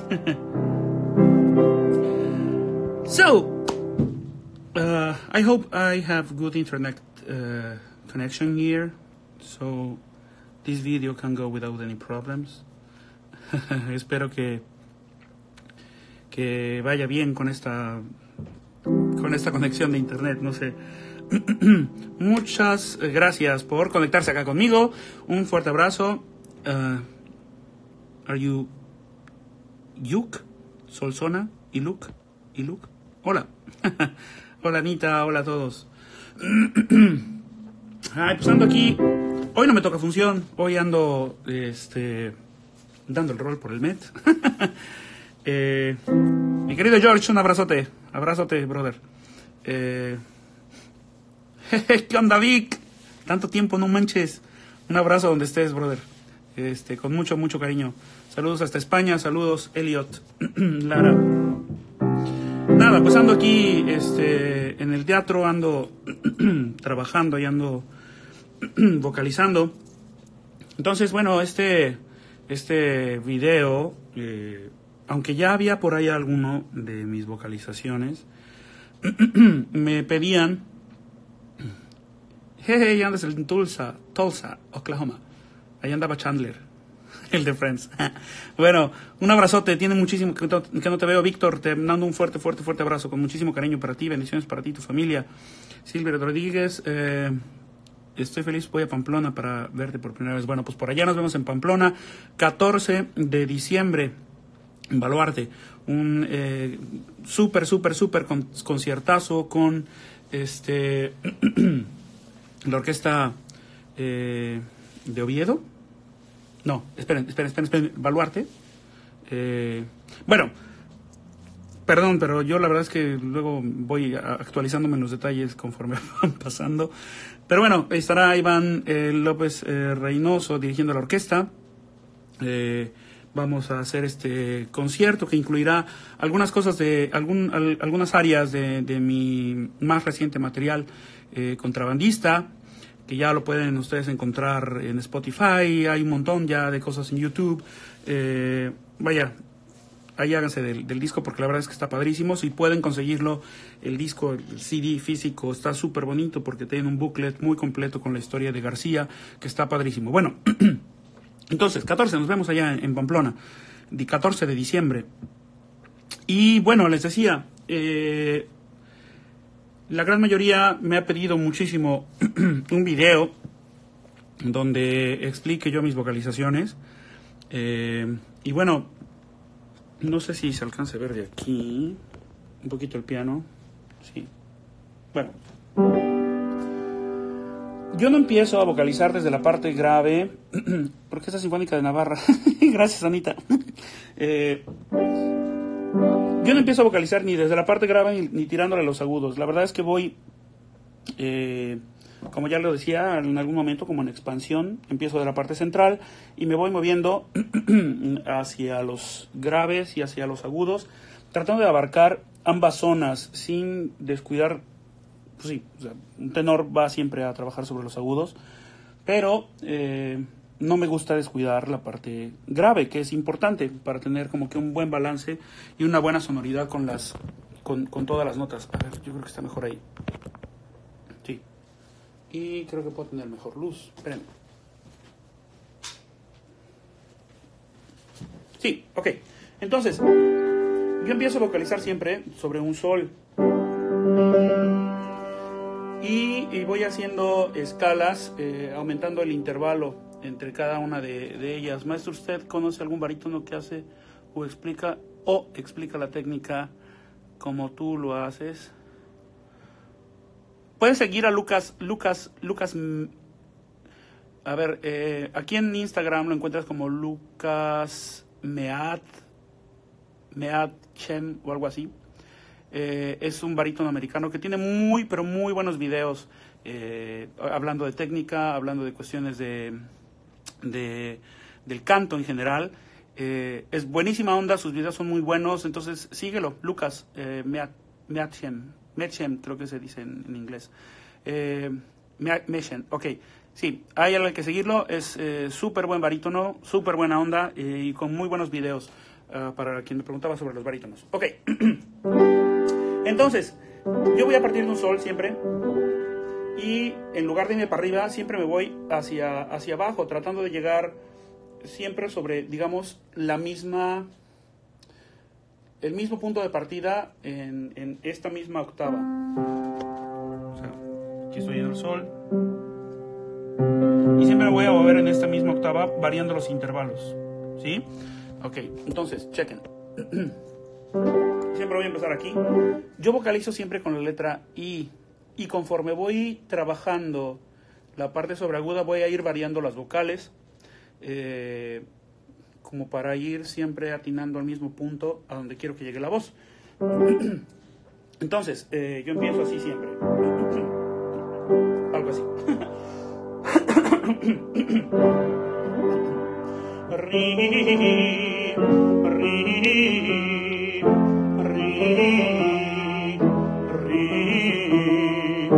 So, I hope I have good internet connection here, so this video can go without any problems. Espero que vaya bien con esta conexión de internet, no sé. Muchas gracias por conectarse acá conmigo. Un fuerte abrazo. Are you Yuk, Solsona y Luke? Hola. Hola Anita, hola a todos. Pues ando aquí. Hoy no me toca función. Hoy ando dando el rol por el Met. Mi querido George, un abrazote. Abrazote, brother. ¿Qué onda, Vic? Tanto tiempo, no manches. Un abrazo donde estés, brother. Con mucho cariño. Saludos hasta España, saludos, Elliot, Lara. Nada, pues ando aquí en el teatro, ando trabajando y ando vocalizando. Entonces, bueno, este video, aunque ya había por ahí alguno de mis vocalizaciones, me pedían, hey, andas en Tulsa, Oklahoma. Ahí andaba Chandler, el de Friends. Bueno, un abrazote, tiene muchísimo que no te veo, Víctor, te mando un fuerte abrazo, con muchísimo cariño para ti, bendiciones para ti y tu familia. Silvia Rodríguez, estoy feliz, voy a Pamplona para verte por primera vez. Bueno, pues por allá nos vemos en Pamplona, 14 de diciembre, en Baluarte. Un súper conciertazo con la orquesta de Oviedo. No, esperen, Baluarte. Bueno, perdón, pero yo la verdad es que luego voy actualizándome en los detalles conforme van pasando. Pero bueno, estará Iván López Reynoso dirigiendo la orquesta. Vamos a hacer este concierto que incluirá algunas cosas de algunas áreas de mi más reciente material, Contrabandista, que ya lo pueden ustedes encontrar en Spotify. Hay un montón ya de cosas en YouTube. Vaya, ahí háganse del disco, porque la verdad es que está padrísimo. Si pueden conseguirlo, el disco, el CD físico, está súper bonito porque tiene un booklet muy completo con la historia de García, que está padrísimo. Bueno, entonces, 14, nos vemos allá en Pamplona, 14 de diciembre. Y bueno, les decía, la gran mayoría me ha pedido muchísimo un video donde explique yo mis vocalizaciones. Y bueno, no sé si se alcanza a ver de aquí un poquito el piano. Sí. Bueno, yo no empiezo a vocalizar desde la parte grave, porque esta Sinfónica de Navarra. Gracias, Anita. Yo no empiezo a vocalizar ni desde la parte grave ni tirándole a los agudos. La verdad es que voy, como ya lo decía en algún momento, como en expansión. Empiezo de la parte central y me voy moviendo hacia los graves y hacia los agudos, tratando de abarcar ambas zonas sin descuidar. Pues sí, o sea, un tenor va siempre a trabajar sobre los agudos, pero no me gusta descuidar la parte grave, que es importante para tener como que un buen balance y una buena sonoridad con todas las notas. A ver, yo creo que está mejor ahí. Sí. Y creo que puedo tener mejor luz. Esperen. Sí, ok. Entonces, yo empiezo a vocalizar siempre sobre un sol. Y voy haciendo escalas, aumentando el intervalo entre cada una de ellas. Maestro, ¿usted conoce algún barítono que hace o explica la técnica como tú lo haces? Puedes seguir a Lucas. A ver, aquí en Instagram lo encuentras como Lucas Meadchen o algo así. Es un barítono americano que tiene muy, pero muy buenos videos, hablando de técnica, hablando de cuestiones del canto en general. Es buenísima onda, sus videos son muy buenos, entonces síguelo, Lucas Meadchen, creo que se dice en inglés. Meadchen, ok. Sí, hay algo que seguirlo, es súper buen barítono, súper buena onda y con muy buenos videos. para quien me preguntaba sobre los barítonos. Ok, entonces, yo voy a partir de un sol siempre, y en lugar de irme para arriba, siempre me voy hacia abajo, tratando de llegar siempre sobre, digamos, el mismo punto de partida en esta misma octava. O sea, aquí estoy en el sol, y siempre me voy a mover en esta misma octava, variando los intervalos, ¿sí? Ok, entonces, chequen. Siempre voy a empezar aquí. Yo vocalizo siempre con la letra I, y conforme voy trabajando la parte sobreaguda, voy a ir variando las vocales, como para ir siempre atinando al mismo punto a donde quiero que llegue la voz. Entonces, yo empiezo así siempre. Algo así. Ri, ri, ri, ri,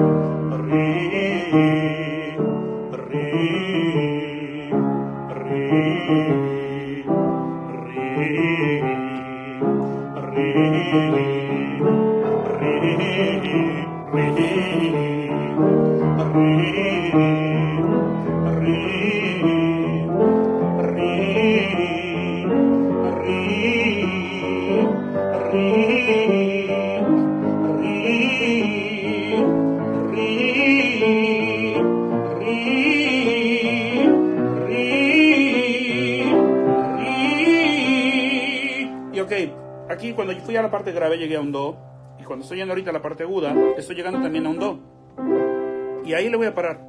aquí cuando yo fui a la parte grave llegué a un do, y cuando estoy yendo ahorita a la parte aguda estoy llegando también a un do, y ahí le voy a parar,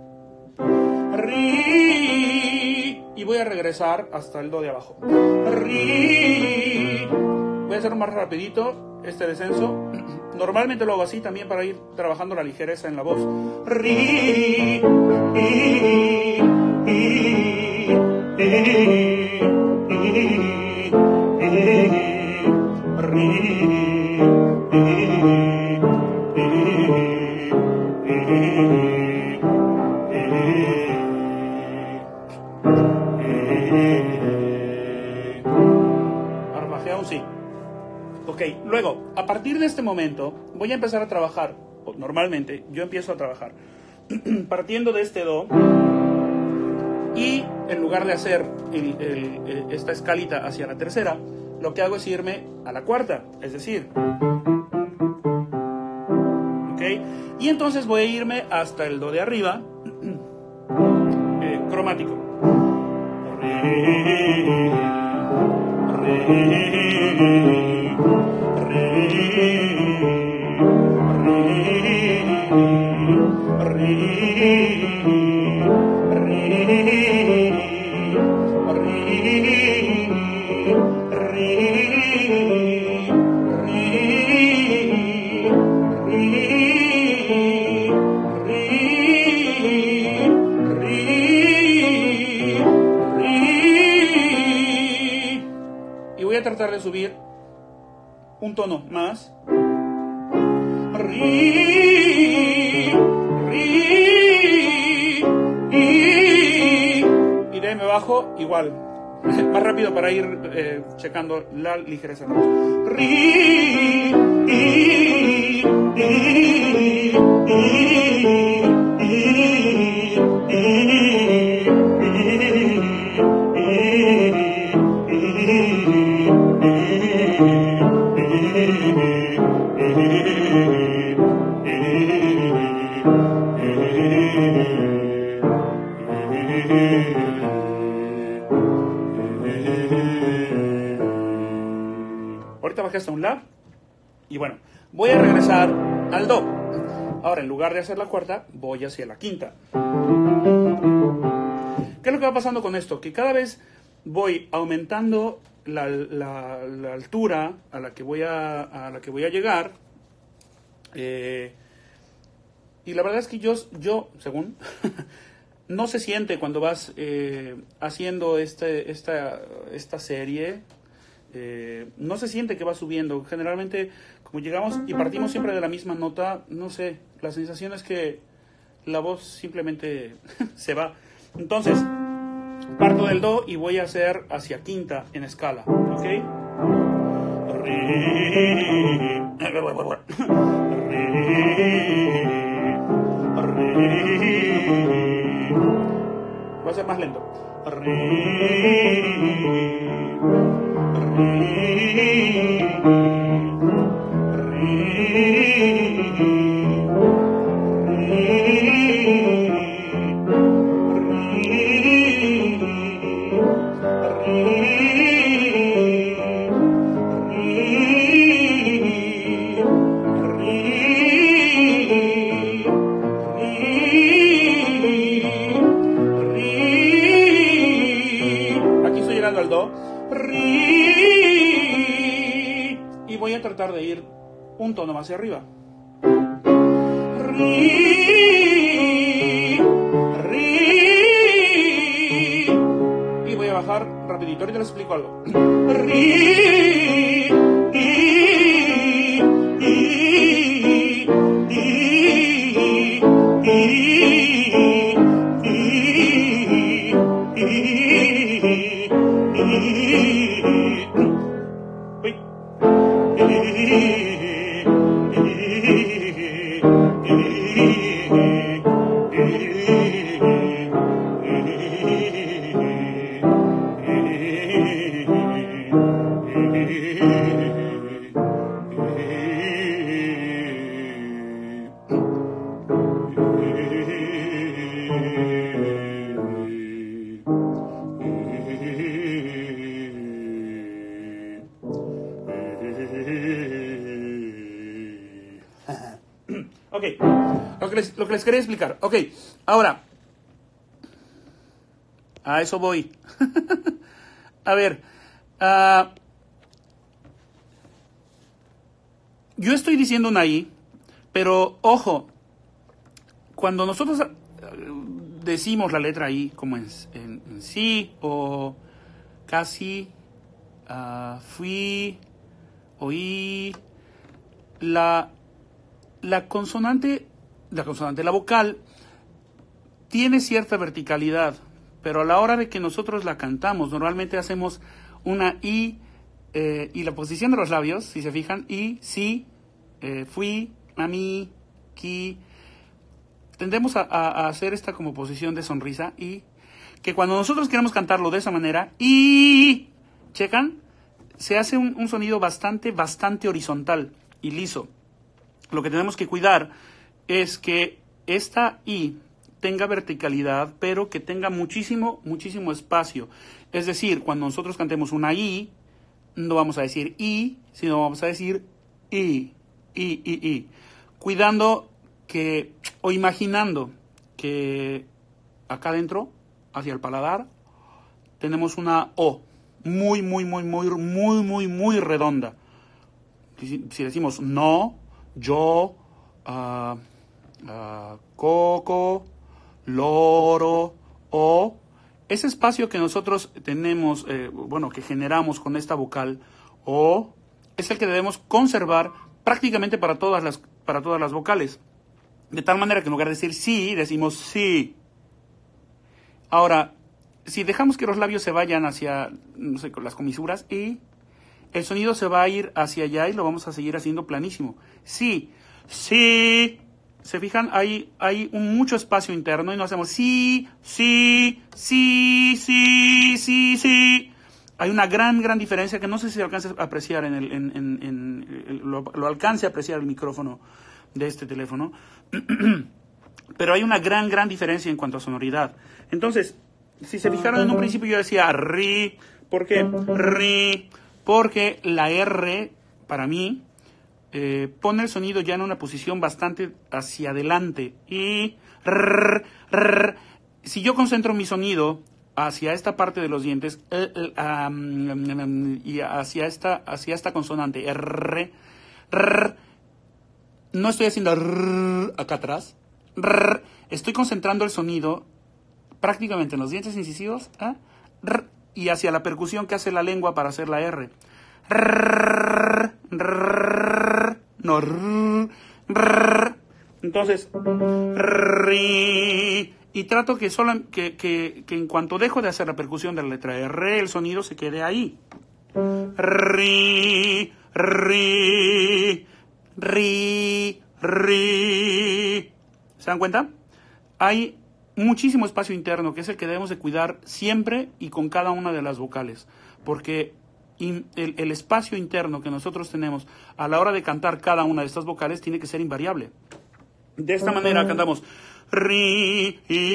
ri, y voy a regresar hasta el do de abajo, ri. Voy a hacer más rapidito este descenso. Normalmente lo hago así también para ir trabajando la ligereza en la voz, ri, ahora bajé a un sí. Ok, luego, a partir de este momento, voy a empezar a trabajar, o normalmente yo empiezo a trabajar partiendo de este do, y en lugar de hacer esta escalita hacia la tercera, lo que hago es irme a la cuarta, es decir, ok, y entonces voy a irme hasta el do de arriba, cromático, y voy a tratar de subir un tono más, ri, ri, y de ahí me bajo igual, más rápido para ir checando la ligereza. Ri, ahorita bajé hasta un la, y bueno, voy a regresar al do. Ahora, en lugar de hacer la cuarta, voy hacia la quinta. ¿Qué es lo que va pasando con esto? Que cada vez voy aumentando la altura a la que voy a llegar, y la verdad es que yo según no se siente cuando vas haciendo esta serie, no se siente que va subiendo. Generalmente, como llegamos y partimos siempre de la misma nota, no sé, la sensación es que la voz simplemente se va. Entonces, parto del do y voy a hacer hacia quinta en escala, ¿ok? Voy a ser más lento. Aquí estoy llegando al do. Y voy a tratar de ir un tono más hacia arriba. Y voy a bajar rapidito. Ahorita les explico algo. Ok, lo que les quería explicar. Ok, ahora, a eso voy. A ver, yo estoy diciendo una I, pero ojo, cuando nosotros decimos la letra I, como en sí o casi, fui, oí, la consonante, la vocal, tiene cierta verticalidad, pero a la hora de que nosotros la cantamos, normalmente hacemos una I y la posición de los labios, si se fijan, I, sí, fui, a mí, qui. Tendemos a hacer esta como posición de sonrisa y que cuando nosotros queremos cantarlo de esa manera, y checan, se hace un sonido bastante horizontal y liso. Lo que tenemos que cuidar es que esta I tenga verticalidad, pero que tenga muchísimo espacio. Es decir, cuando nosotros cantemos una I, no vamos a decir I, sino vamos a decir I. Cuidando que, o imaginando que acá adentro, hacia el paladar, tenemos una O muy redonda. Si decimos no, yo, coco, loro, o, ese espacio que nosotros tenemos, que generamos con esta vocal, o, es el que debemos conservar prácticamente para todas las vocales. De tal manera que en lugar de decir sí, decimos sí. Ahora, si dejamos que los labios se vayan hacia, no sé, con las comisuras, y el sonido se va a ir hacia allá y lo vamos a seguir haciendo planísimo. Sí, sí. ¿Se fijan? Hay mucho espacio interno y no hacemos sí. Hay una gran diferencia que no sé si alcance a apreciar lo alcance a apreciar el micrófono de este teléfono. Pero hay una gran diferencia en cuanto a sonoridad. Entonces, si se fijaron en un principio yo decía ri. ¿Por qué? Ri. Porque la R, para mí, pone el sonido ya en una posición bastante hacia adelante. Y si yo concentro mi sonido hacia esta parte de los dientes y hacia esta consonante R, no estoy haciendo acá atrás. Estoy concentrando el sonido prácticamente en los dientes incisivos y hacia la percusión que hace la lengua para hacer la R. Entonces, y trato que en cuanto dejo de hacer la percusión de la letra R, el sonido se quede ahí. ri, ri, ri. ¿Se dan cuenta? Hay muchísimo espacio interno, que es el que debemos de cuidar siempre y con cada una de las vocales, porque el espacio interno que nosotros tenemos a la hora de cantar cada una de estas vocales tiene que ser invariable. De esta manera cantamos ri,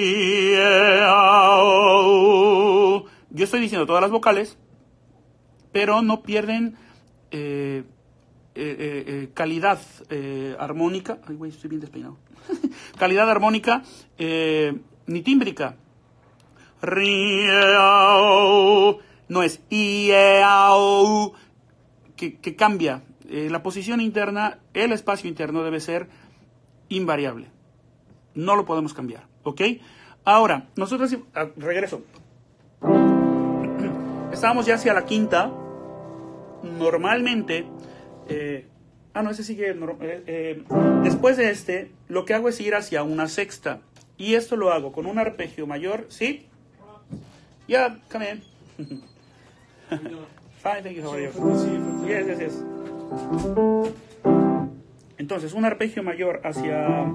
yo estoy diciendo todas las vocales, pero no pierden calidad armónica. Ay, güey, estoy bien despeinado. Calidad armónica ni tímbrica. No es que cambia. La posición interna, el espacio interno debe ser invariable. No lo podemos cambiar, ¿ok? Ahora, nosotros, regreso. Estábamos ya hacia la quinta. Normalmente, ese sigue. Después de este, lo que hago es ir hacia una sexta. Y esto lo hago con un arpegio mayor, ¿sí? Yeah, come in. Fine, thank you. How are you? Yes. Entonces, un arpegio mayor hacia...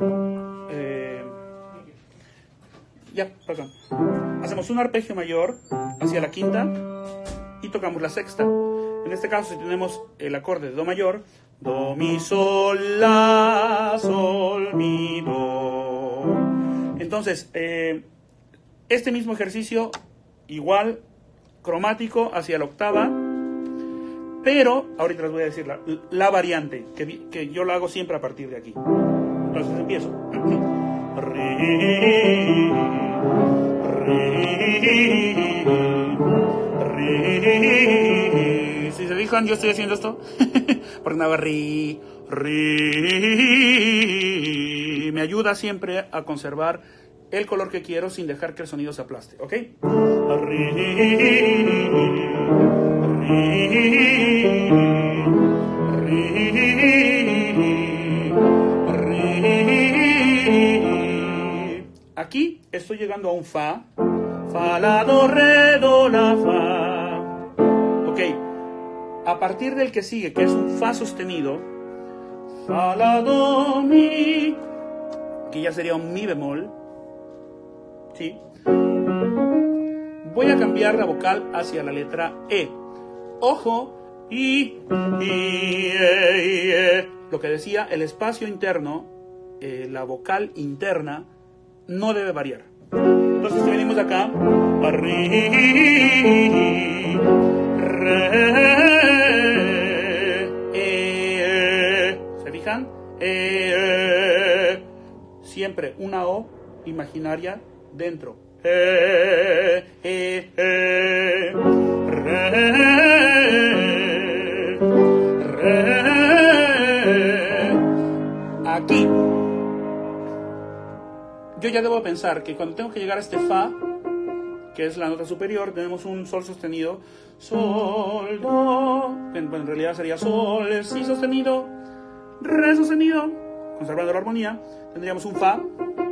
perdón. Hacemos un arpegio mayor hacia la quinta y tocamos la sexta. En este caso, si tenemos el acorde de Do mayor, Do, Mi, Sol, La, Sol, Mi, Do. Entonces, este mismo ejercicio, igual, cromático hacia la octava, pero, ahorita les voy a decir la variante, que yo lo hago siempre a partir de aquí. Entonces empiezo. Si se fijan, yo estoy haciendo esto. Porque nada, me ayuda siempre a conservar el color que quiero sin dejar que el sonido se aplaste, ¿ok? Aquí estoy llegando a un fa. Fa, la, do, re, do, la, fa. Ok. A partir del que sigue, que es un fa sostenido, fa, la, do, mi, que ya sería un mi bemol, ¿sí? Voy a cambiar la vocal hacia la letra E. Ojo, lo que decía, el espacio interno, la vocal interna, no debe variar. Entonces, si venimos acá, ¿se fijan? Siempre una O imaginaria dentro. Aquí yo ya debo pensar que cuando tengo que llegar a este fa, que es la nota superior, tenemos un sol sostenido, sol, do, bueno, en realidad sería sol, si sostenido, re sostenido, conservando la armonía, tendríamos un fa,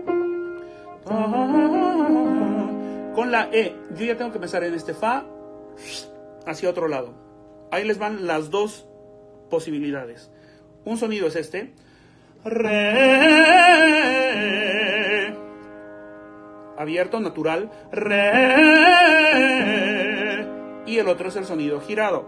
con la E. Yo ya tengo que pensar en este fa hacia otro lado. Ahí les van las dos posibilidades. Un sonido es este, re, abierto, natural, re, y el otro es el sonido girado,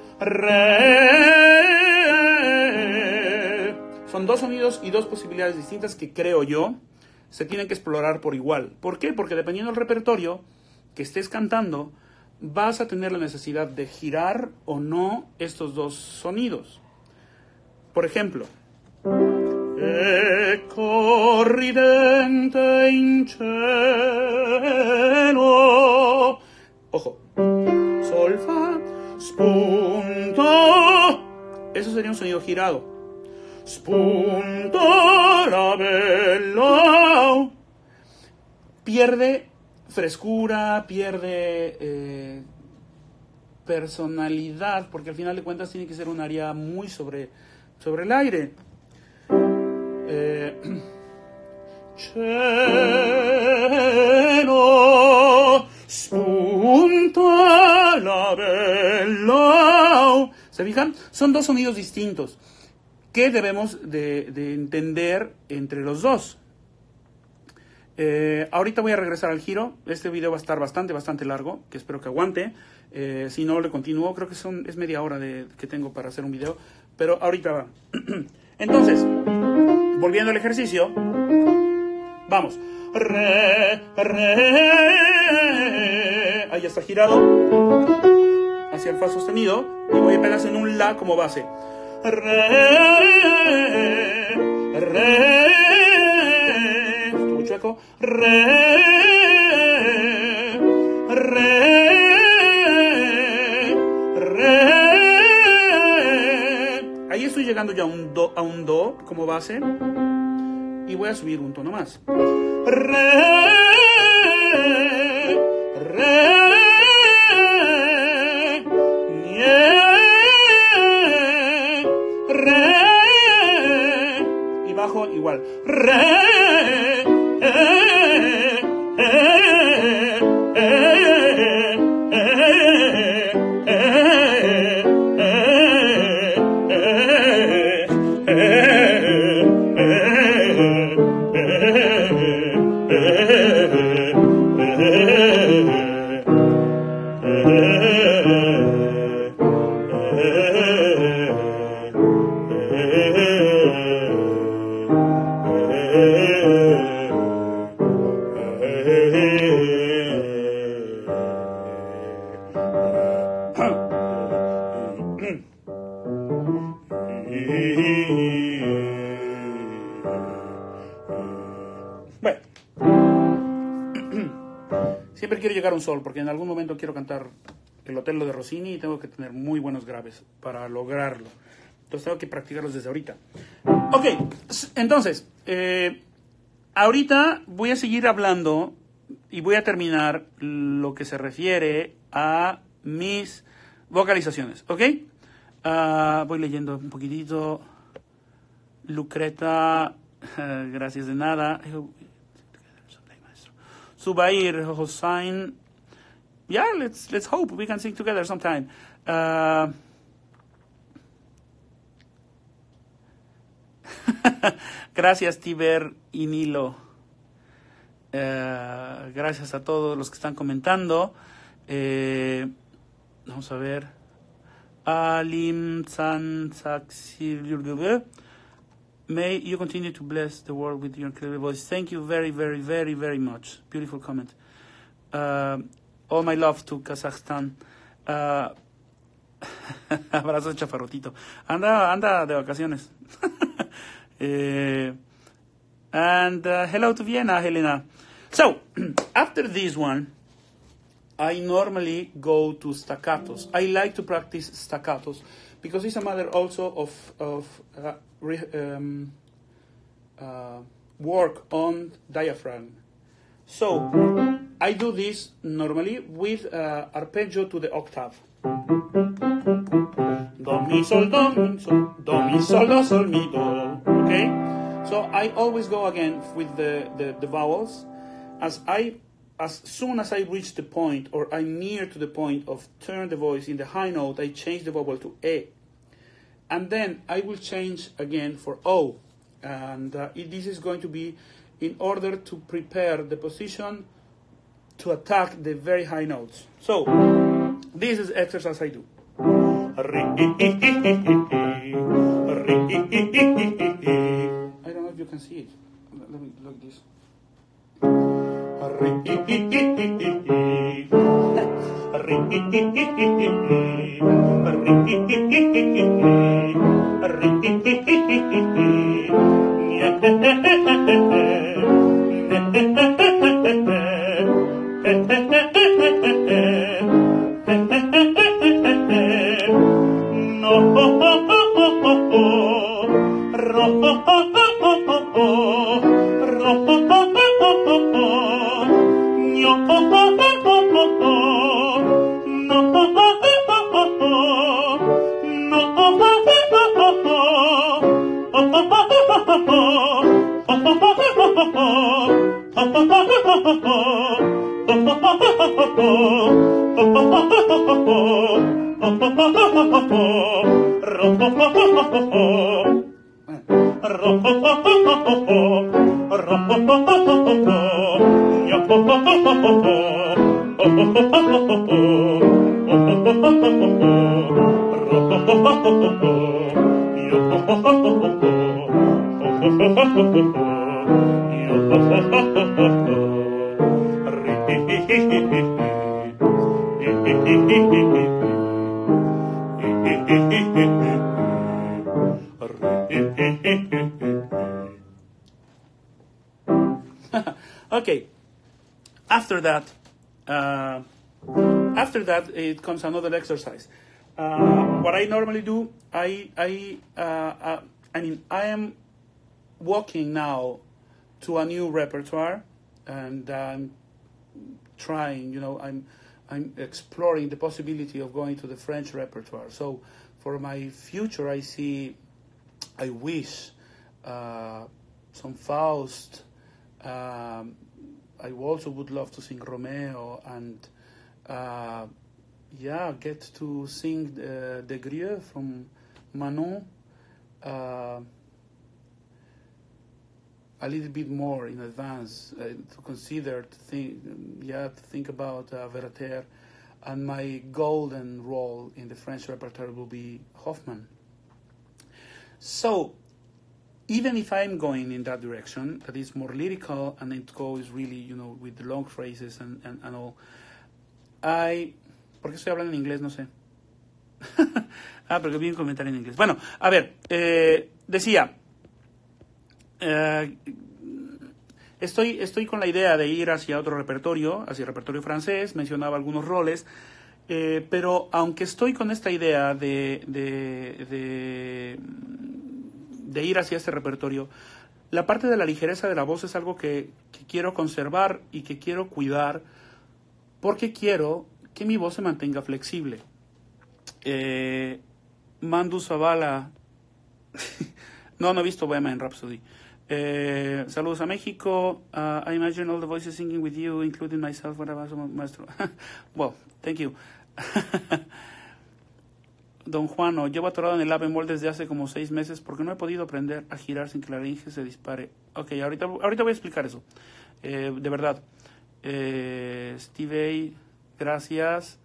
re. Son dos sonidos y dos posibilidades distintas que creo yo se tienen que explorar por igual. ¿Por qué? Porque dependiendo del repertorio que estés cantando, vas a tener la necesidad de girar o no estos dos sonidos. Por ejemplo, e corridente in cielo. Ojo. Sol, fa, spunto. Eso sería un sonido girado. Spunto la bella. Pierde frescura, pierde personalidad, porque al final de cuentas tiene que ser un área muy sobre el aire. Cielo spunta la bella no. ¿Se fijan? Son dos sonidos distintos que debemos de entender entre los dos. Ahorita voy a regresar al giro. Este video va a estar bastante largo, que espero que aguante. Si no, le continúo. Creo que es media hora que tengo para hacer un video, pero ahorita va. Entonces, volviendo al ejercicio, vamos. Re, re. Ahí está girado hacia el fa sostenido y voy a pegar en un la como base. Re, re. Estuvo chueco. Re, re, re. Ahí estoy llegando ya a un do como base y voy a subir un tono más. Re, re, re, y bajo igual. Re, bueno, siempre quiero llegar a un sol porque en algún momento quiero cantar el Otello de Rossini y tengo que tener muy buenos graves para lograrlo. Entonces tengo que practicarlos desde ahorita. Ok, entonces, ahorita voy a seguir hablando y voy a terminar lo que se refiere a mis vocalizaciones, ¿ok? Voy leyendo un poquitito. Lucreta, gracias de nada. Subair, Hossein. Yeah, let's hope we can sing together sometime. Gracias, Tiber y Nilo. Gracias a todos los que están comentando. Vamos a ver. Alim San Saxir. May you continue to bless the world with your incredible voice. Thank you very, very, very, very much. Beautiful comment. All my love to Kazakhstan. Abrazo de chafarrotito. Anda de vacaciones. And hello to Vienna, Helena. So, after this one, I normally go to staccatos. I like to practice staccatos because it's a matter also of work on diaphragm. So, I do this normally with arpeggio to the octave. Do, mi, sol, do, mi, sol, do, mi, sol, do, sol, mi, do. Okay? So I always go again with the vowels. As soon as I reach the point, or I'm near to the point of turn the voice in the high note, I change the vowel to E. And then I will change again for O. And this is going to be in order to prepare the position to attack the very high notes. So, this is the exercise I do. I don't know if you can see it. Let me look this. Okay. After that, it comes another exercise. What I normally do, I am walking now to a new repertoire, and I'm trying. I'm exploring the possibility of going to the French repertoire. So, for my future, I wish some Faust. I also would love to sing Romeo, and get to sing Des Grieux from Manon a little bit more in advance, to consider, to think about Werther, and my golden role in the French repertoire will be Hoffmann. So, even if I'm going in that direction, that is more lyrical, and it goes really, with the long phrases and all, ¿por qué estoy hablando en inglés? No sé. Porque vi un comentario en inglés. Bueno, a ver, decía, estoy con la idea de ir hacia otro repertorio, hacia el repertorio francés, mencionaba algunos roles, pero aunque estoy con esta idea de ir hacia este repertorio, la parte de la ligereza de la voz es algo que quiero conservar y que quiero cuidar, porque quiero que mi voz se mantenga flexible. Mandu Zavala no he visto Bohemian Rhapsody. Saludos a México. I imagine all the voices singing with you, including myself, when I was maestro. Well, thank you. Don Juano, llevo atorado en el la bemol desde hace como 6 meses porque no he podido aprender a girar sin que la laringe se dispare. Ok, ahorita voy a explicar eso. De verdad. Steve, gracias.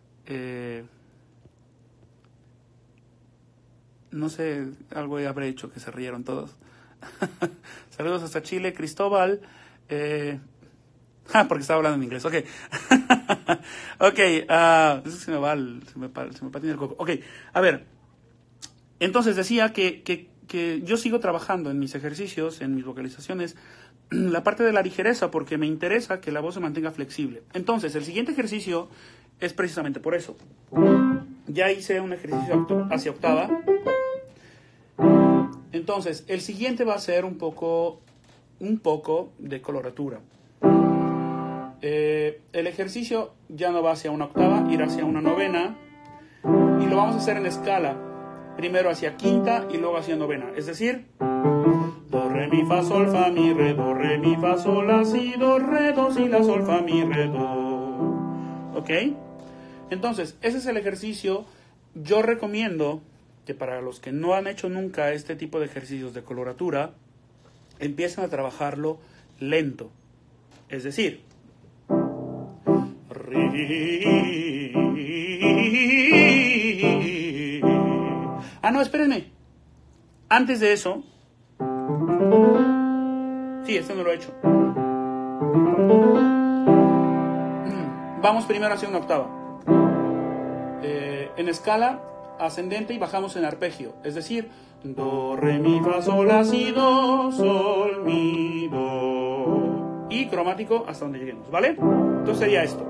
No sé, algo habré hecho que se rieron todos. Saludos hasta Chile, Cristóbal. Porque estaba hablando en inglés, ok. Ok, se me patina el coco. Ok, a ver, entonces decía que yo sigo trabajando en mis ejercicios, en mis vocalizaciones, la parte de la ligereza, porque me interesa que la voz se mantenga flexible. Entonces, el siguiente ejercicio es precisamente por eso. Ya hice un ejercicio hacia octava. Entonces, el siguiente va a ser un poco de coloratura. El ejercicio ya no va hacia una octava, irá hacia una novena, y lo vamos a hacer en escala, primero hacia quinta y luego hacia novena, es decir, do, re, mi, fa, sol, fa, mi, re, do, re, mi, fa, sol, la, si, do, re, do, si, la, sol, fa, mi, re, do. ¿Ok? Entonces, ese es el ejercicio. Yo recomiendo que para los que no han hecho nunca este tipo de ejercicios de coloratura, empiecen a trabajarlo lento, es decir, no, espérenme. Antes de eso, sí, esto no lo he hecho. Vamos primero hacia una octava. En escala ascendente y bajamos en arpegio, es decir, do, re, mi, fa, sol, la, si, do, sol, mi, do, y cromático hasta donde lleguemos, ¿vale? Entonces sería esto.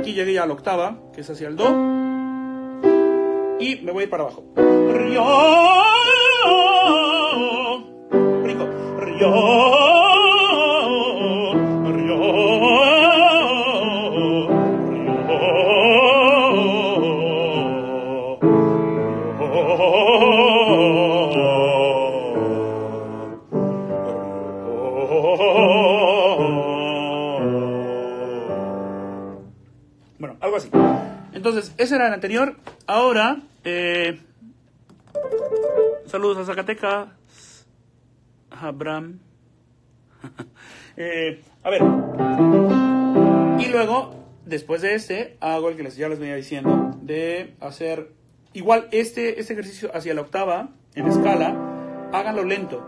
aquí llegué ya a la octava, que es hacia el do. Y me voy a ir para abajo. Rio. Brinco. Rio. Bueno, algo así. Entonces, ese era el anterior. Ahora, saludos a Zacatecas. Abraham. A ver. Y luego, después de este, hago el que ya les venía diciendo, de hacer igual este ejercicio hacia la octava, en escala, háganlo lento.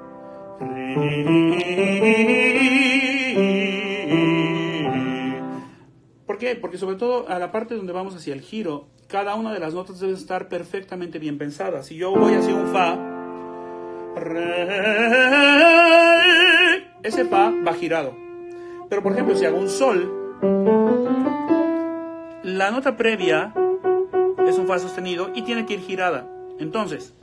¿Por qué? Porque sobre todo a la parte donde vamos hacia el giro, cada una de las notas debe estar perfectamente bien pensadas. Si yo voy hacia un fa, ese fa va girado. Pero por ejemplo, si hago un sol, la nota previa es un fa sostenido y tiene que ir girada. Entonces,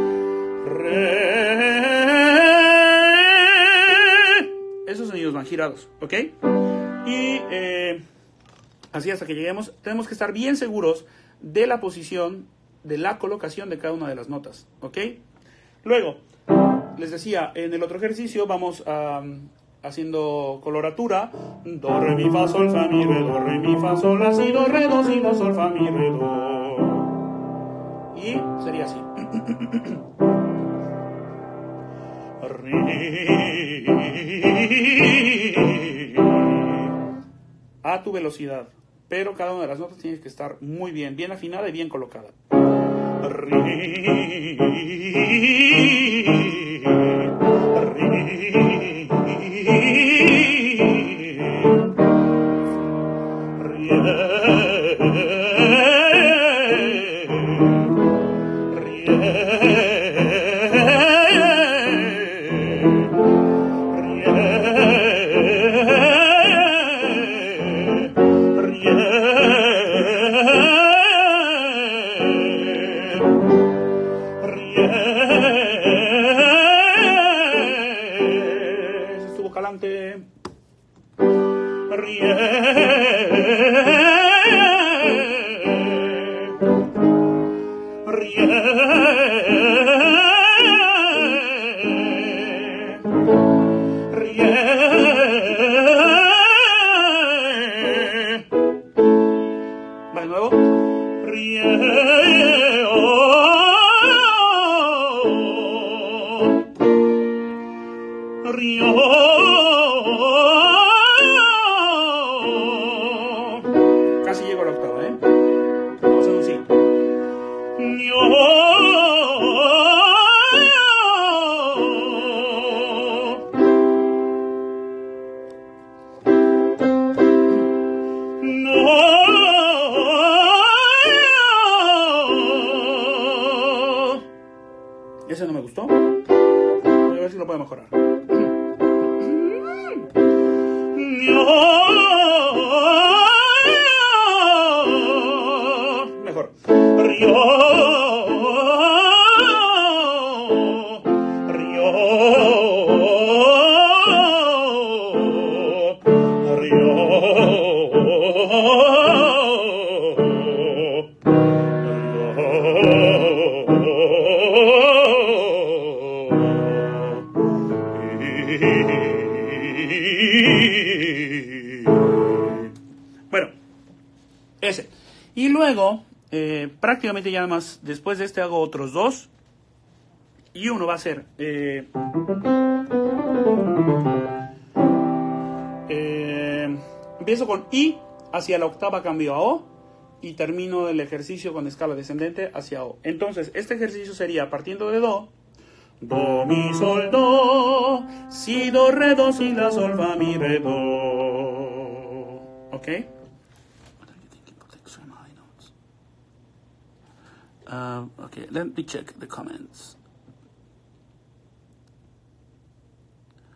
esos sonidos van girados, ¿ok? Y así hasta que lleguemos, tenemos que estar bien seguros de la posición, de la colocación de cada una de las notas, ¿ok? Luego, les decía, en el otro ejercicio vamos haciendo coloratura. Do, re, mi, fa, sol, fa, mi, re, do, re, mi, fa, sol, la, si, do, re, do, si, do, sol, fa, mi, re, do. Y sería así. A tu velocidad, pero cada una de las notas tiene que estar muy bien afinada y bien colocada. Estuvo calante. Va de nuevo. Casi llego a la octava, ¿eh? Vamos a hacer un sí. Ese no me gustó. Voy a ver si lo puedo mejorar. Mejor. Bueno, ese. Y luego, prácticamente ya nada más, después de este hago otros dos. Y uno va a ser... empiezo con I, hacia la octava cambio a O. Y termino el ejercicio con escala descendente hacia O. Entonces, este ejercicio sería partiendo de Do. Do, mi, sol, do, si, do, re, do, si, la, sol, fa, mi, re, do. ¿Ok? Okay, let me check the comments.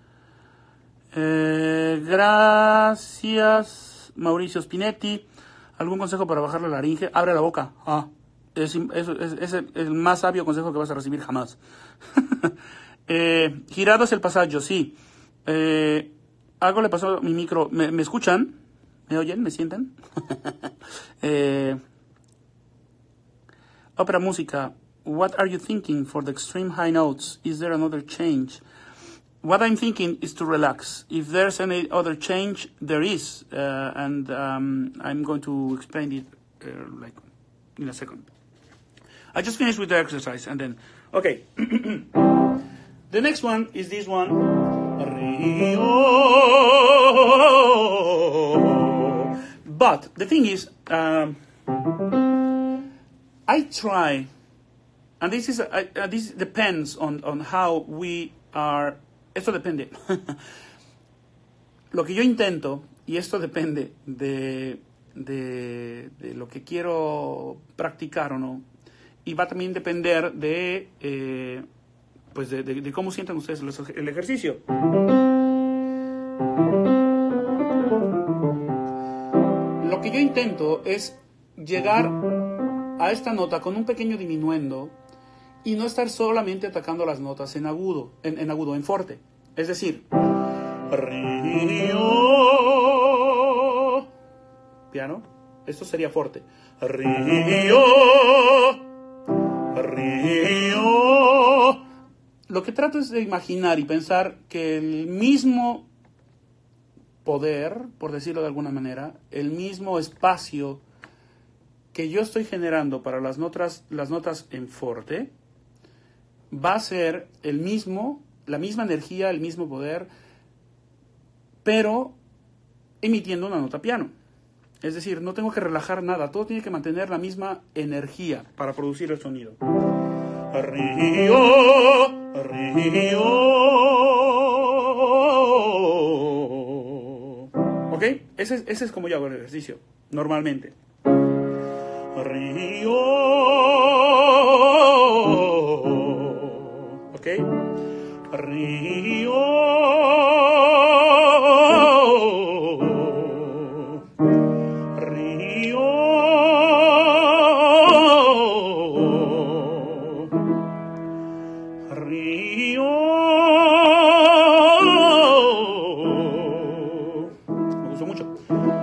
Gracias, Mauricio Spinetti. ¿Algún consejo para bajar la laringe? Abre la boca. Es el más sabio consejo que vas a recibir jamás. Girado es el pasaggio, sí. Algo le pasó a mi micro. ¿Me escuchan? ¿Me oyen? ¿Me sienten? Ópera música. What are you thinking for the extreme high notes? Is there another change? What I'm thinking is to relax. If there's any other change, there is. And I'm going to explain it like in a second. I just finished with the exercise and then... Okay. The next one is this one. But the thing is, I try, and this depends on how we are. Esto depende. Lo que yo intento, y esto depende de lo que quiero practicar o no, y va también a depender de cómo sientan ustedes el ejercicio. Lo que yo intento es llegar a esta nota con un pequeño diminuendo y no estar solamente atacando las notas en agudo, en forte. Es decir, piano, esto sería forte. Lo que trato es de imaginar y pensar que el mismo poder, por decirlo de alguna manera, el mismo espacio que yo estoy generando para las notas en forte, va a ser la misma energía, el mismo poder, pero emitiendo una nota piano. Es decir, no tengo que relajar nada, todo tiene que mantener la misma energía para producir el sonido. ¿Ok? Ese es como yo hago el ejercicio, normalmente. ¿Ok? Me gustó mucho.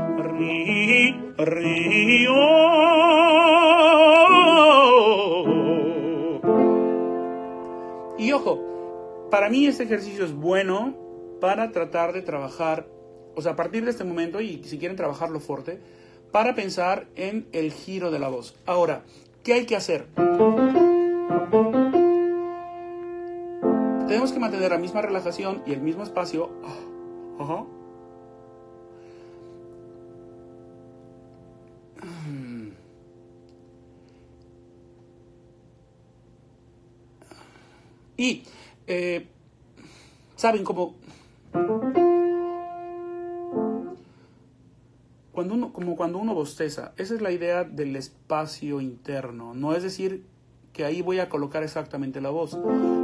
Y ojo, para mí este ejercicio es bueno para tratar de trabajar, o sea, a partir de este momento, y si quieren trabajarlo fuerte, para pensar en el giro de la voz. Ahora, ¿qué hay que hacer? Tenemos que mantener la misma relajación y el mismo espacio. Y, ¿saben cómo? Cuando uno bosteza, esa es la idea del espacio interno. No es decir que ahí voy a colocar exactamente la voz.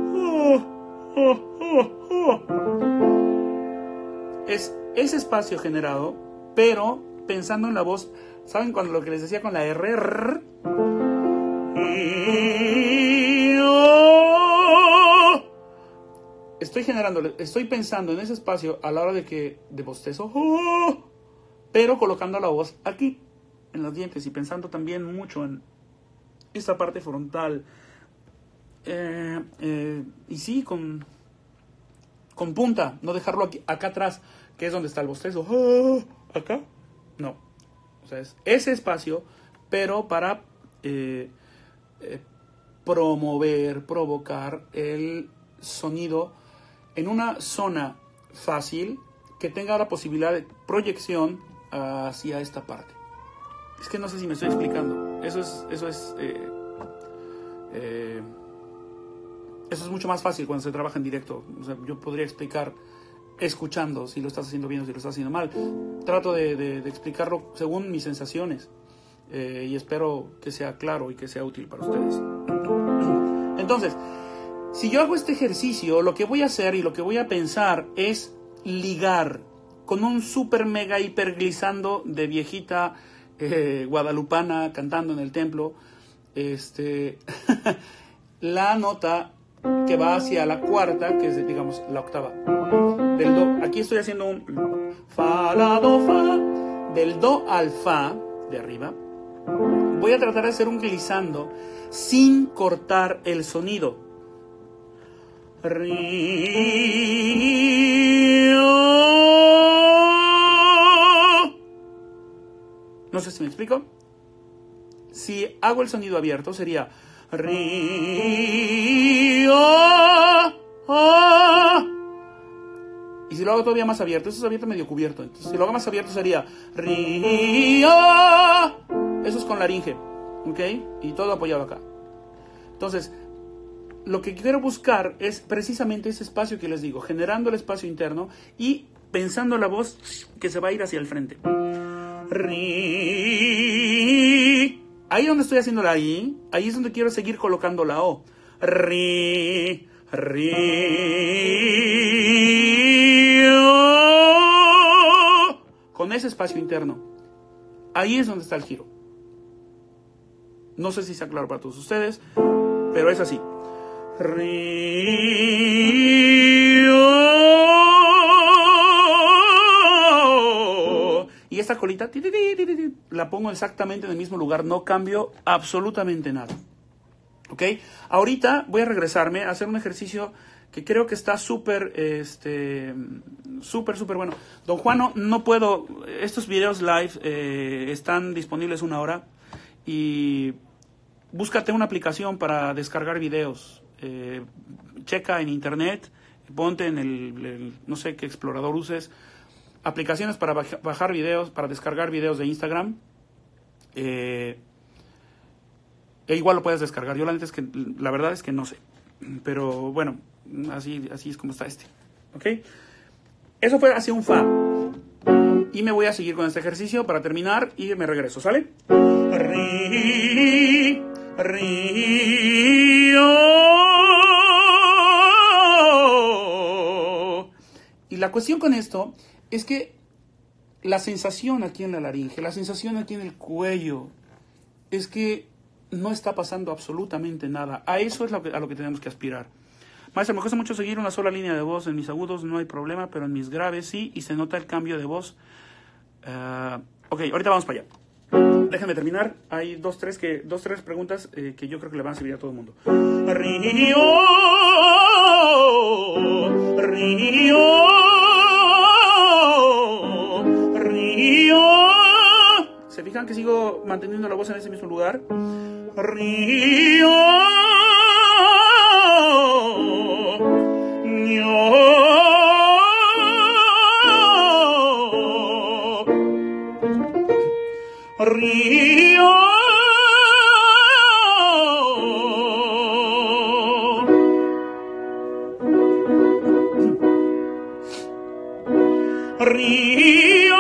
Es ese espacio generado, pero pensando en la voz. ¿Saben cuando lo que les decía con la R? Estoy pensando en ese espacio a la hora de bostezo, pero colocando la voz aquí, en los dientes, y pensando también mucho en esta parte frontal. Y sí, con punta, no dejarlo acá atrás, que es donde está el bostezo. ¿Acá? No. O sea, es ese espacio, pero para provocar el sonido en una zona fácil que tenga la posibilidad de proyección hacia esta parte. Es que no sé si me estoy explicando. Eso es mucho más fácil cuando se trabaja en directo. O sea, yo podría explicar escuchando si lo estás haciendo bien o si lo estás haciendo mal. Trato de explicarlo según mis sensaciones, y espero que sea claro y que sea útil para ustedes. Entonces, si yo hago este ejercicio, lo que voy a hacer y lo que voy a pensar es ligar con un super mega hiper glissando de viejita guadalupana cantando en el templo, la nota que va hacia la cuarta, que es, digamos, la octava del do. Aquí estoy haciendo un fa, la, do, fa, del do al fa de arriba. Voy a tratar de hacer un glissando sin cortar el sonido. No sé si me explico. Si hago el sonido abierto sería y si lo hago todavía más abierto, esto es abierto medio cubierto, entonces si lo hago más abierto sería eso es con laringe, ¿ok? Y todo apoyado acá. Entonces, lo que quiero buscar es precisamente ese espacio que les digo, generando el espacio interno y pensando la voz que se va a ir hacia el frente. Ahí donde estoy haciendo la I, ahí es donde quiero seguir colocando la O. Ri, ri, o. Con ese espacio interno. Ahí es donde está el giro. No sé si sea claro para todos ustedes, pero es así. Ri, o. Y esta colita la pongo exactamente en el mismo lugar, no cambio absolutamente nada. ¿Ok? Ahorita voy a regresarme a hacer un ejercicio que creo que está súper bueno. Don Juano, no puedo, estos videos live están disponibles 1 hora y búscate una aplicación para descargar videos. Checa en internet, ponte en el no sé qué explorador uses, aplicaciones para bajar videos, para descargar videos de Instagram. E igual lo puedes descargar. Yo la verdad es que no sé. Pero bueno, así es como está ¿ok? Eso fue hacia un fa. Y me voy a seguir con este ejercicio para terminar y me regreso, ¿sale? Ri, ri, o. Y la cuestión con esto es que la sensación aquí en la laringe, la sensación aquí en el cuello, es que no está pasando absolutamente nada. A eso es a lo que tenemos que aspirar. Maestro, me cuesta mucho seguir una sola línea de voz. En mis agudos no hay problema, pero en mis graves sí, y se nota el cambio de voz. Ok, ahorita vamos para allá. Déjenme terminar. Hay dos, tres preguntas que yo creo que le van a servir a todo el mundo. Río, río, río. ¿Se fijan que sigo manteniendo la voz en ese mismo lugar? Río, río, río,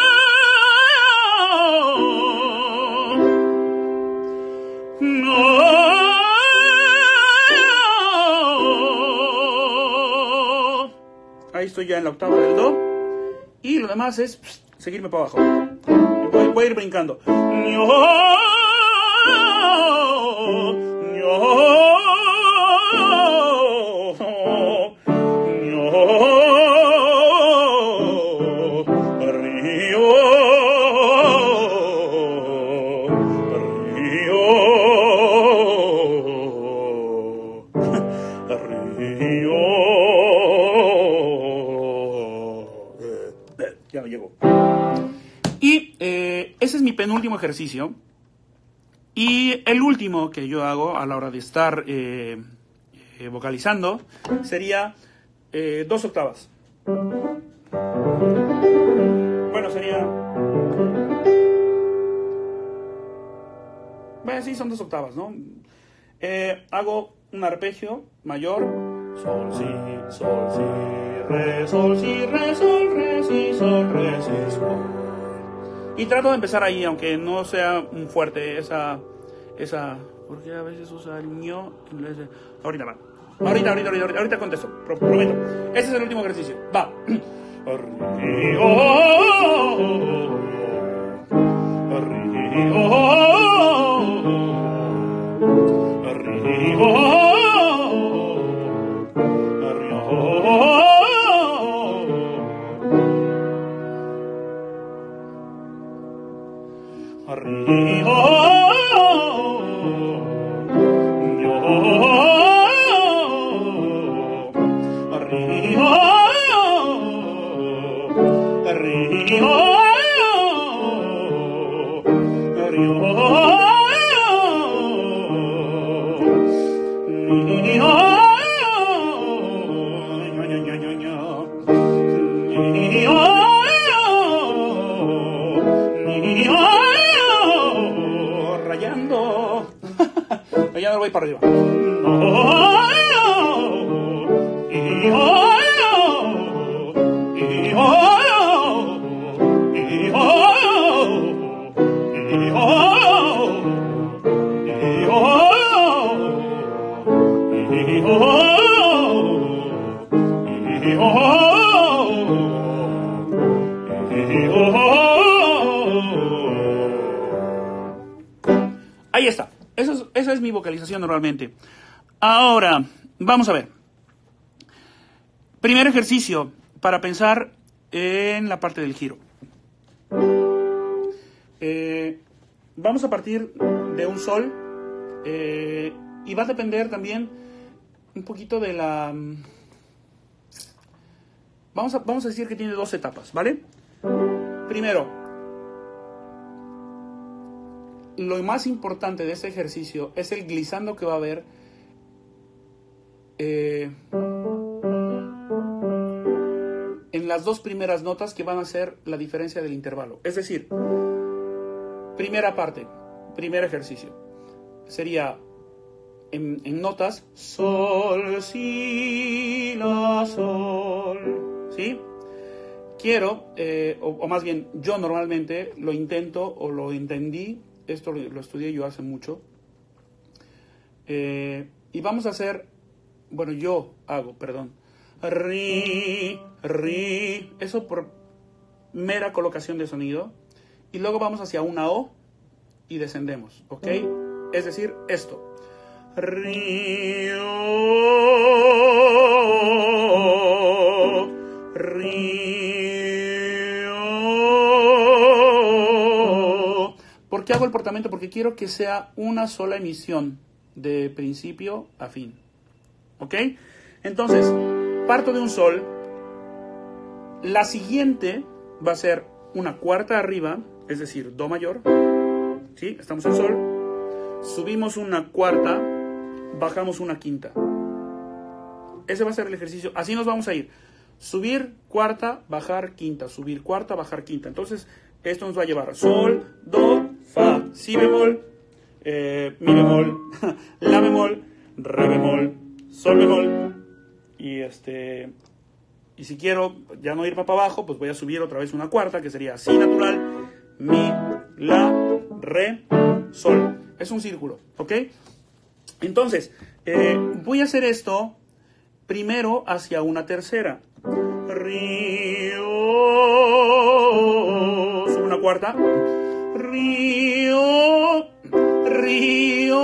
no. Ahí estoy ya en la octava del do y lo demás es seguirme para abajo. Voy a ir brincando. Ya me llegó. Y ese es mi penúltimo ejercicio. Y el último que yo hago a la hora de estar vocalizando sería 2 octavas. Bueno, sería... Bueno, sí, son 2 octavas, ¿no? Hago un arpegio mayor. Sol, si, re, sol, si, re, sol, re, si, sol, re, si, sol. Y trato de empezar ahí, aunque no sea fuerte esa, porque a veces usa el ño en vez de... Ahorita va. Ahorita contesto, prometo. Ese es el último ejercicio. Va. Río, río. ri, rayando. Ya no voy para arriba. Ahí está. Esa es mi vocalización normalmente. Ahora, vamos a ver. Primer ejercicio para pensar en la parte del giro. Vamos a partir de un sol y va a depender también un poquito de la... Vamos a decir que tiene dos etapas, ¿vale? Primero, lo más importante de este ejercicio es el glissando que va a haber en las dos primeras notas, que van a ser la diferencia del intervalo. Es decir, primera parte, primer ejercicio, sería en notas sol, si, la, sol, ¿sí? Quiero, o más bien yo normalmente lo intento o lo entendí, esto lo estudié yo hace mucho, y vamos a hacer, bueno, yo hago, perdón, ri, ri, eso por mera colocación de sonido, y luego vamos hacia una O y descendemos, ¿ok? Es decir, esto. Río, río. ¿Por qué hago el portamento? Porque quiero que sea una sola emisión de principio a fin. ¿Ok? Entonces, parto de un sol. La siguiente va a ser una cuarta arriba, es decir, do mayor. ¿Sí? Estamos en sol. Subimos una cuarta, bajamos una quinta. Ese va a ser el ejercicio. Así nos vamos a ir. Subir cuarta, bajar quinta. Subir cuarta, bajar quinta. Entonces, esto nos va a llevar sol, do, fa, si bemol, mi bemol, la bemol, re bemol, sol bemol. Y si quiero ya no ir para abajo, pues voy a subir otra vez una cuarta, que sería si natural, mi, la, re, sol. Es un círculo, ¿ok? Entonces, voy a hacer esto primero hacia una tercera. Río, subo una cuarta. Río, río.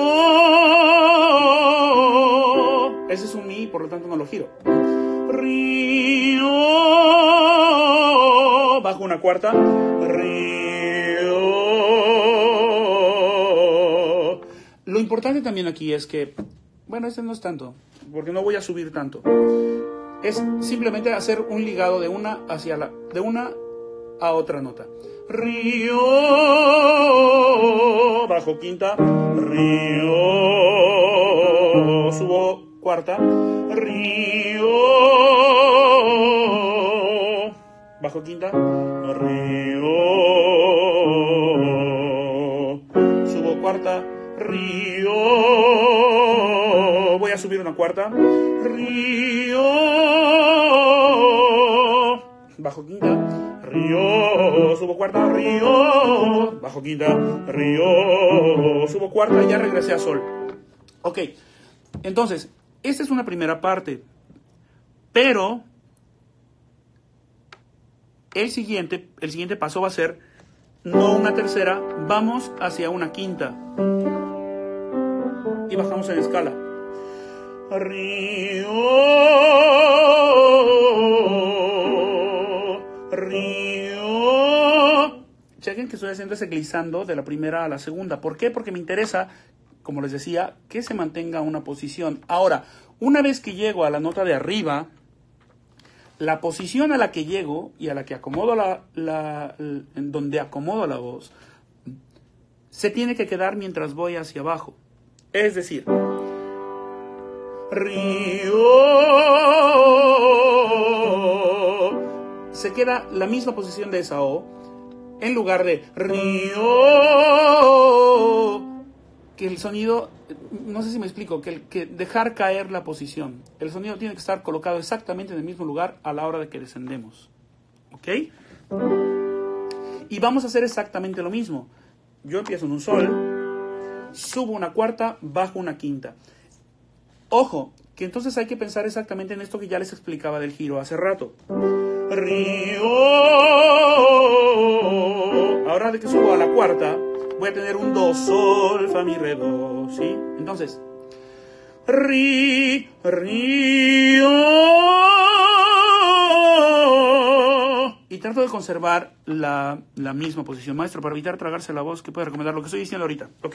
Ese es un mi, por lo tanto no lo giro. Río, bajo una cuarta. Río. Lo importante también aquí es que, bueno, este no es tanto, porque no voy a subir tanto. Es simplemente hacer un ligado de una a otra nota. Río, bajo quinta, río, subo cuarta, río, bajo quinta, río, subo cuarta, río, voy a subir una cuarta, río, bajo quinta, río, subo cuarta, río, bajo quinta, río, subo cuarta y ya regresé a sol. Ok, entonces, esta es una primera parte, pero el siguiente paso va a ser no una tercera, vamos hacia una quinta y bajamos en escala. Río, río, chequen que estoy haciendo ese glissando de la primera a la segunda. ¿Por qué? Porque me interesa, como les decía, que se mantenga una posición. Ahora, una vez que llego a la nota de arriba, la posición a la que llego y a la que acomodo en donde acomodo la voz, se tiene que quedar mientras voy hacia abajo. Es decir, río, se queda la misma posición de esa O, en lugar de río, que el sonido, no sé si me explico, que dejar caer la posición. El sonido tiene que estar colocado exactamente en el mismo lugar a la hora de que descendemos. ¿Ok? Y vamos a hacer exactamente lo mismo. Yo empiezo en un sol, subo una cuarta, bajo una quinta. Ojo, que entonces hay que pensar exactamente en esto que ya les explicaba del giro hace rato. Río. Ahora de que subo a la cuarta, voy a tener un do, sol, fa, mi, re, do, ¿sí? Entonces, río. Y trato de conservar la misma posición. Maestro, para evitar tragarse la voz, ¿qué puede recomendar? Lo que estoy diciendo ahorita, ¿ok?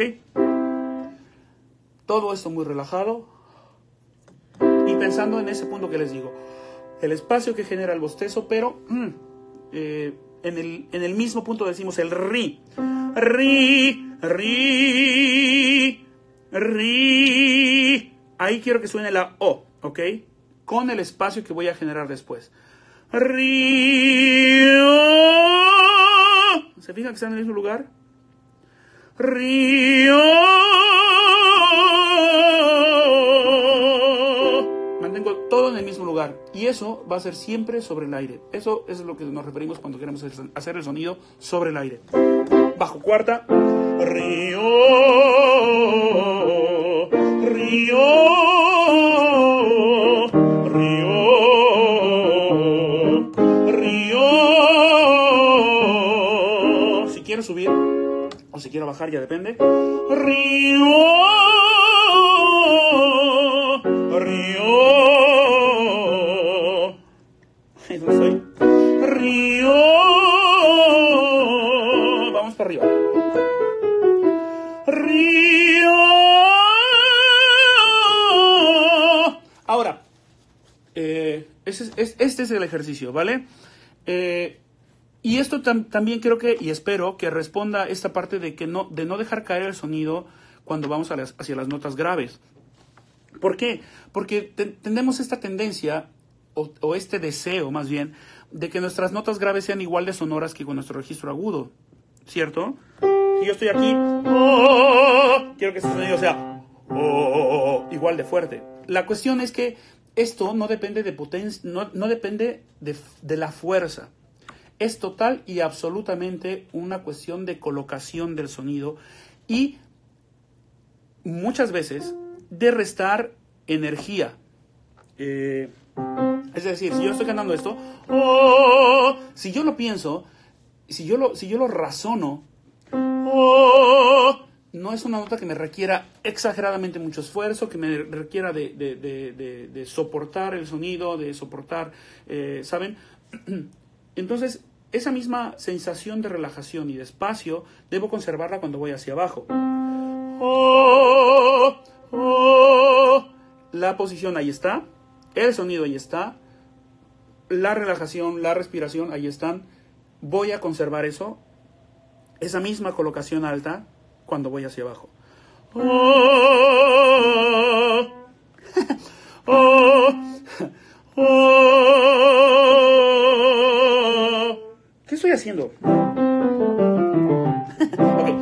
Todo esto muy relajado. Y pensando en ese punto que les digo. El espacio que genera el bostezo, pero en el mismo punto decimos el ri. Ri, ri, ri. Ahí quiero que suene la O, ¿ok? Con el espacio que voy a generar después. Río. ¿Se fijan que están en el mismo lugar? Río. Mantengo todo en el mismo lugar. Y eso va a ser siempre sobre el aire. Eso es lo que nos referimos cuando queremos hacer el sonido sobre el aire. Bajo cuarta. Río. Río. Quiero subir o si quiero bajar, ya depende. Río, río. Ahí donde estoy. Río. Vamos para arriba. Río. Ahora, este es el ejercicio, ¿vale? Y esto también creo que, y espero que responda esta parte de no dejar caer el sonido cuando vamos hacia las notas graves. ¿Por qué? Porque tenemos esta tendencia, o este deseo más bien, de que nuestras notas graves sean igual de sonoras que con nuestro registro agudo, ¿cierto? Si yo estoy aquí, quiero que ese sonido sea igual de fuerte. La cuestión es que esto no depende de potencia, no depende de la fuerza. Es total y absolutamente una cuestión de colocación del sonido y muchas veces de restar energía. Es decir, si yo estoy cantando esto, si yo lo pienso, si yo lo razono, no es una nota que me requiera exageradamente mucho esfuerzo, que me requiera de soportar el sonido, de soportar, ¿saben? Entonces, esa misma sensación de relajación y de espacio debo conservarla cuando voy hacia abajo. La posición ahí está, el sonido ahí está, la relajación, la respiración ahí están. Voy a conservar eso, esa misma colocación alta cuando voy hacia abajo. ¿Qué estoy haciendo? Okay.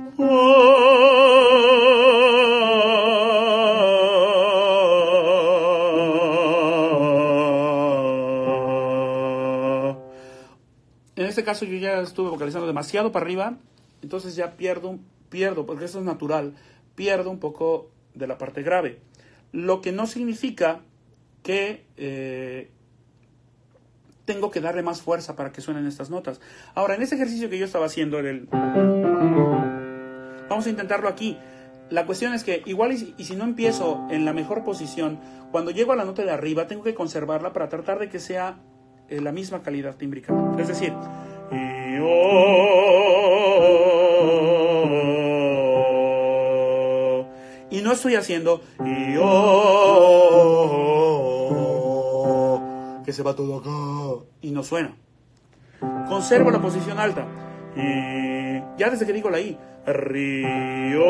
En este caso yo ya estuve vocalizando demasiado para arriba, entonces ya pierdo, porque eso es natural, pierdo un poco de la parte grave. Lo que no significa que tengo que darle más fuerza para que suenen estas notas. Ahora, en ese ejercicio que yo estaba haciendo, vamos a intentarlo aquí. La cuestión es que igual y si no empiezo en la mejor posición, cuando llego a la nota de arriba tengo que conservarla para tratar de que sea la misma calidad tímbrica. Es decir, no estoy haciendo que se va todo acá y no suena. Conservo la posición alta. Ya desde que digo la I. Río.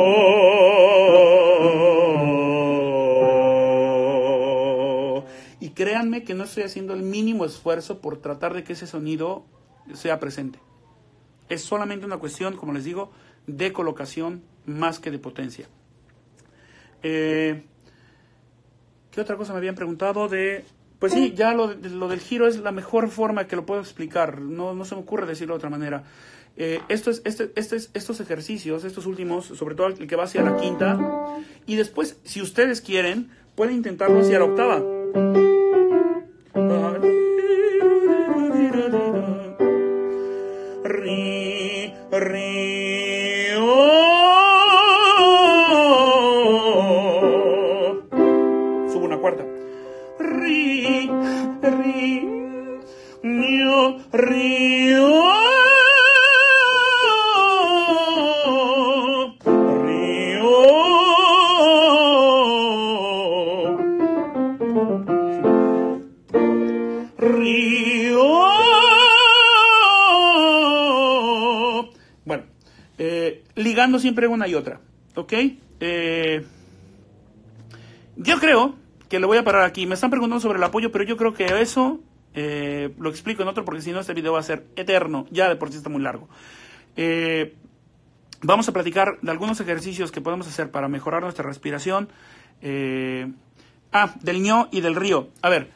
Y créanme que no estoy haciendo el mínimo esfuerzo por tratar de que ese sonido sea presente. Es solamente una cuestión, como les digo, de colocación más que de potencia. ¿Qué otra cosa me habían preguntado? Pues sí, ya lo del giro es la mejor forma que lo puedo explicar. No se me ocurre decirlo de otra manera. Estos ejercicios, estos últimos, sobre todo el que va hacia la quinta, y después, si ustedes quieren, pueden intentarlo hacia la octava. Subo una cuarta. Bueno, ligando siempre una y otra, ¿ok? Yo creo que le voy a parar aquí. Me están preguntando sobre el apoyo, pero yo creo que eso lo explico en otro, porque si no este video va a ser eterno. Ya de por sí está muy largo. Vamos a platicar de algunos ejercicios que podemos hacer para mejorar nuestra respiración. Del ño y del río. A ver.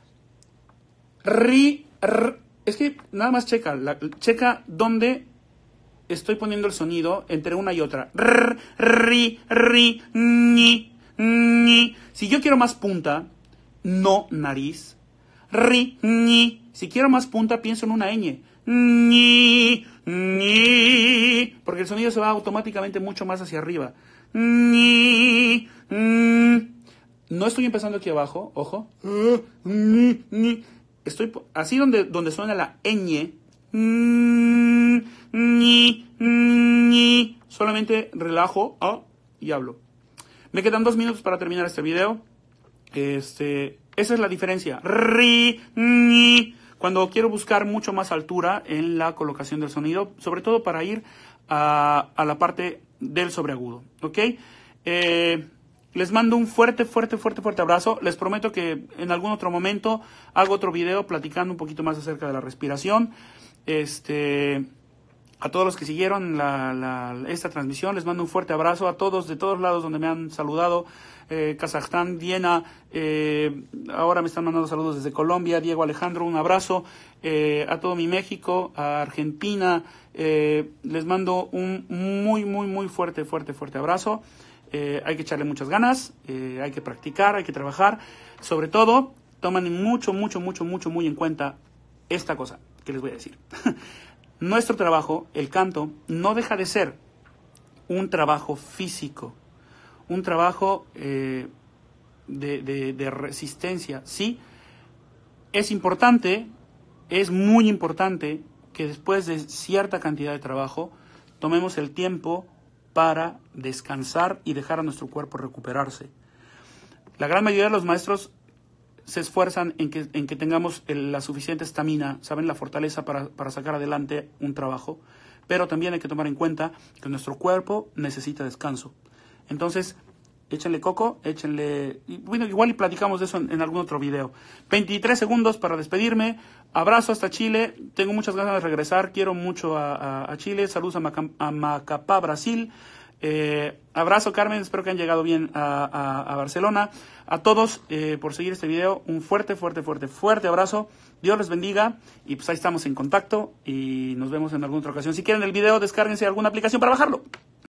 Es que nada más checa dónde estoy poniendo el sonido entre una y otra. Ñi. Si yo quiero más punta, no nariz. Ñi. Si quiero más punta, pienso en una ñ. Ñi. Porque el sonido se va automáticamente mucho más hacia arriba. Ñi. No estoy empezando aquí abajo, ojo. Estoy así donde suena la ñ. Solamente relajo y hablo. Me quedan 2 minutos para terminar este video. Esa es la diferencia. Cuando quiero buscar mucho más altura en la colocación del sonido, sobre todo para ir a la parte del sobreagudo, ¿ok? Les mando un fuerte abrazo. Les prometo que en algún otro momento hago otro video platicando un poquito más acerca de la respiración. A todos los que siguieron esta transmisión, les mando un fuerte abrazo. A todos de todos lados donde me han saludado. Kazajstán, Viena, ahora me están mandando saludos desde Colombia. Diego Alejandro, un abrazo. A todo mi México, a Argentina, les mando un muy fuerte abrazo. Hay que echarle muchas ganas, hay que practicar, hay que trabajar. Sobre todo, tomen muy en cuenta esta cosa que les voy a decir. Nuestro trabajo, el canto, no deja de ser un trabajo físico, un trabajo de resistencia. Sí, es importante, es muy importante que después de cierta cantidad de trabajo tomemos el tiempo para descansar y dejar a nuestro cuerpo recuperarse. La gran mayoría de los maestros se esfuerzan en que tengamos la suficiente estamina, saben, la fortaleza para sacar adelante un trabajo, pero también hay que tomar en cuenta que nuestro cuerpo necesita descanso. Entonces, échenle coco, bueno, igual y platicamos de eso en algún otro video. 23 segundos para despedirme. Abrazo hasta Chile. Tengo muchas ganas de regresar. Quiero mucho a Chile. Saludos a Macapá, Brasil. Abrazo, Carmen. Espero que hayan llegado bien a Barcelona. A todos, por seguir este video, un fuerte abrazo. Dios les bendiga. Y pues ahí estamos en contacto. Y nos vemos en alguna otra ocasión. Si quieren el video, descárguense alguna aplicación para bajarlo.